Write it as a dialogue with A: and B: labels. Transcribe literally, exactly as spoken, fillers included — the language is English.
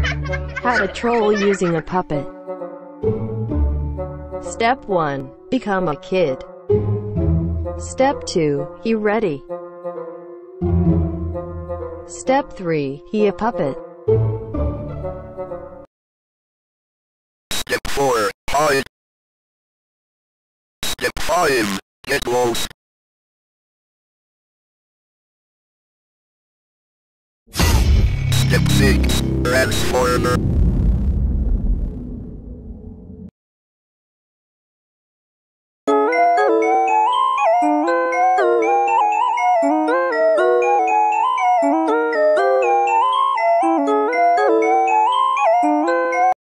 A: How to troll using a puppet. Step one. Become a kid. Step two. He ready. Step three. He a puppet.
B: Step four. Hide. Step five. Get lost. Step six. Transformer.